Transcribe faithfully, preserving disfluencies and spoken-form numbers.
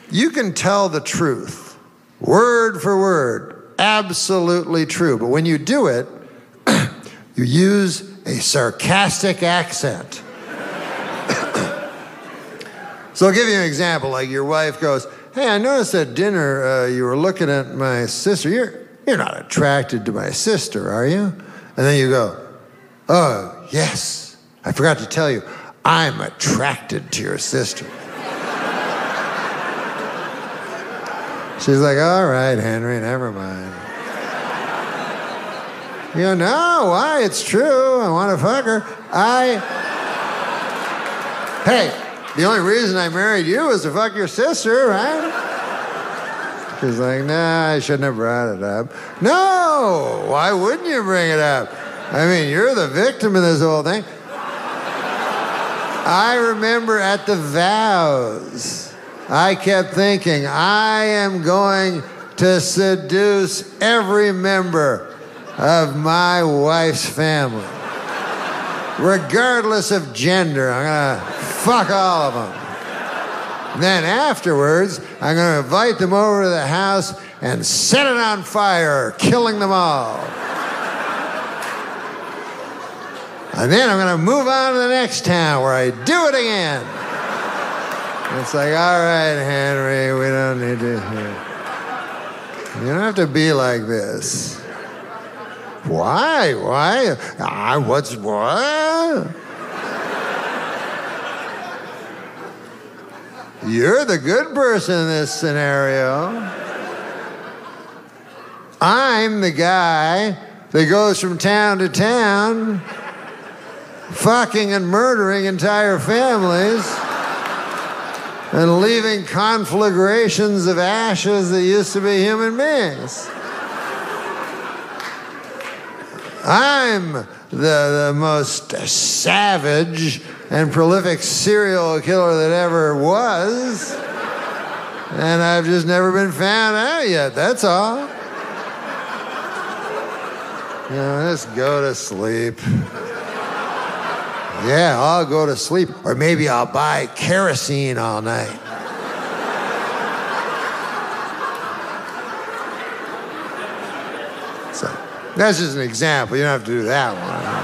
you can tell the truth, word for word, absolutely true. But when you do it, you use a sarcastic accent. So I'll give you an example. Like your wife goes, hey, I noticed at dinner uh, you were looking at my sister. You're, you're not attracted to my sister, are you? And then you go, oh, yes. I forgot to tell you, I'm attracted to your sister. She's like, all right, Henry, never mind. You go, no, why? It's true. I want to fuck her. I... Hey, the only reason I married you was to fuck your sister, right? She's like, nah, I shouldn't have brought it up. No, why wouldn't you bring it up? I mean, you're the victim of this whole thing. I remember at the vows, I kept thinking, I am going to seduce every member of my wife's family. Regardless of gender, I'm gonna fuck all of them. And then afterwards, I'm gonna invite them over to the house and set it on fire, killing them all. And then I'm gonna move on to the next town where I do it again. And it's like, all right, Henry, we don't need to hear. You don't have to be like this. Why? Why? Ah, what's what? You're the good person in this scenario. I'm the guy that goes from town to town, fucking and murdering entire families, and leaving conflagrations of ashes that used to be human beings. I'm the, the most savage and prolific serial killer that ever was, and I've just never been found out yet, that's all. You know, just go to sleep. Yeah, I'll go to sleep, or maybe I'll buy kerosene all night. So, that's just an example. You don't have to do that one.